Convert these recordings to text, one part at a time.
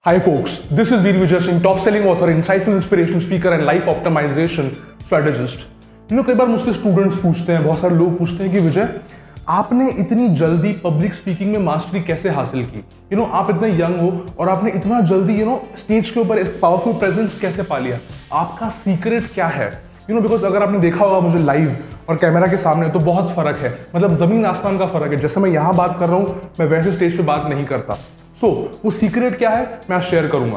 Hi folks, this is Veer Vijay Singh, top-selling author, insightful inspiration speaker and life optimization strategist. कई बार मुझसे students पूछते हैं, बहुत सारे लोग पूछते हैं कि विजय आपने इतनी जल्दी पब्लिक स्पीकिंग में मास्टरी कैसे हासिल की? आप इतने यंग हो और आपने इतना जल्दी स्टेज के ऊपर एक पावरफुल प्रेजेंस कैसे पा लिया? आपका सीक्रेट क्या है? बिकॉज अगर आपने देखा होगा मुझे लाइव और कैमरा के सामने तो बहुत फर्क है, मतलब जमीन आसमान का फर्क है। जैसे मैं यहाँ बात कर रहा हूँ, मैं वैसे स्टेज पे बात नहीं करता। वो सीक्रेट क्या है मैं आज शेयर करूंगा।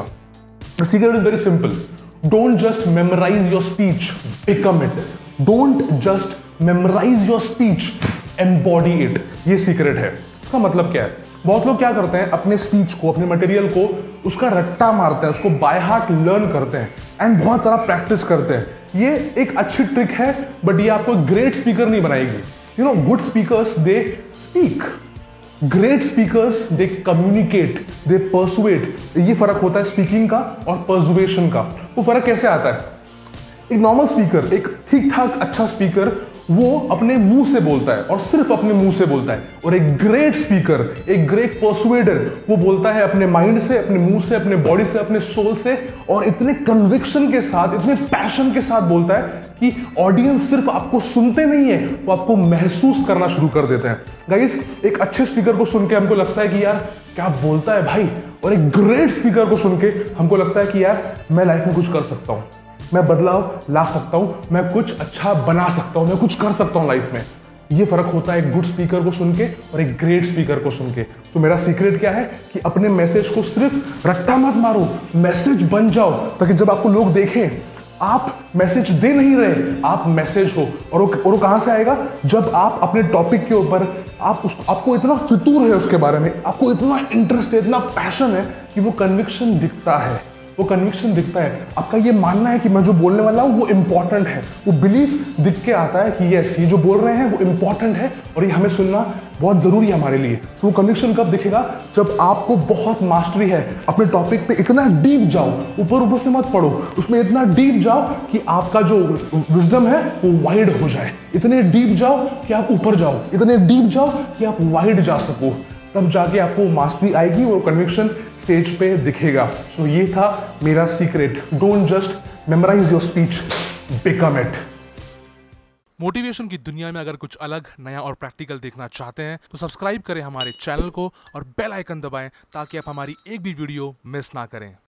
The secret is very simple. Don't just memorise your speech, become it. Don't just memorise your speech, embody it. ये सीक्रेट है। इसका मतलब क्या है? बहुत लोग क्या करते हैं, अपने स्पीच को, अपने मटेरियल को उसका रट्टा मारते हैं, उसको बाय हार्ट लर्न करते हैं एंड बहुत सारा प्रैक्टिस करते हैं। ये एक अच्छी ट्रिक है, बट ये आपको ग्रेट स्पीकर नहीं बनाएगी। Good speakers they speak, great speakers they communicate, they persuade. ये फर्क होता है स्पीकिंग का और पर्सुएशन का। वो फर्क कैसे आता है? एक नॉर्मल स्पीकर, एक ठीक ठाक अच्छा स्पीकर, वो अपने मुंह से बोलता है और सिर्फ अपने मुंह से बोलता है। और एक ग्रेट स्पीकर, एक ग्रेट पर्सुएडर, वो बोलता है अपने माइंड से, अपने मुंह से, अपने बॉडी से, अपने सोल से, और इतने कन्विक्शन के साथ, इतने पैशन के साथ बोलता है कि ऑडियंस सिर्फ आपको सुनते नहीं है, वो आपको महसूस करना शुरू कर देते हैं। गाइस, एक अच्छे स्पीकर को सुन के हमको लगता है कि यार क्या बोलता है भाई, और एक ग्रेट स्पीकर को सुन के हमको लगता है कि यार मैं लाइफ में कुछ कर सकता हूं, मैं बदलाव ला सकता हूं, मैं कुछ अच्छा बना सकता हूं, मैं कुछ कर सकता हूं लाइफ में। ये फर्क होता है एक गुड स्पीकर को सुन के और एक ग्रेट स्पीकर को सुन के। तो मेरा सीक्रेट क्या है कि अपने मैसेज को सिर्फ रट्टा मत मारो, मैसेज बन जाओ, ताकि जब आपको लोग देखें आप मैसेज दे नहीं रहे, आप मैसेज हो। और वो कहां से आएगा? जब आप अपने टॉपिक के ऊपर आपको इतना फितूर है उसके बारे में, आपको इतना इंटरेस्ट है, इतना पैशन है कि वो कन्विक्शन दिखता है। वो कन्विक्शन दिखता है, आपका ये मानना है कि मैं जो बोलने वाला हूं वो इंपॉर्टेंट है। वो बिलीफ दिख के आता है कि यस, ये जो बोल रहे हैं वो इंपॉर्टेंट है और ये हमें सुनना बहुत जरूरी है हमारे लिए। वो कन्विक्शन कब दिखेगा? जब आपको बहुत मास्टरी है अपने टॉपिक पे। इतना डीप जाओ, ऊपर ऊपर से मत पढ़ो, उसमें इतना डीप जाओ कि आपका जो विजडम है वो वाइड हो जाए। इतने डीप जाओ कि आप ऊपर जाओ, इतने डीप जाओ कि आप वाइड जा सको, तब जाके आपको मास्टरी आएगी, वो कन्विक्शन स्टेज पे दिखेगा। सो ये था मेरा secret. Don't just memorise your speech, become it. Motivation की दुनिया में अगर कुछ अलग, नया और प्रैक्टिकल देखना चाहते हैं तो सब्सक्राइब करें हमारे चैनल को और बेल आइकन दबाएं ताकि आप हमारी एक भी वीडियो मिस ना करें।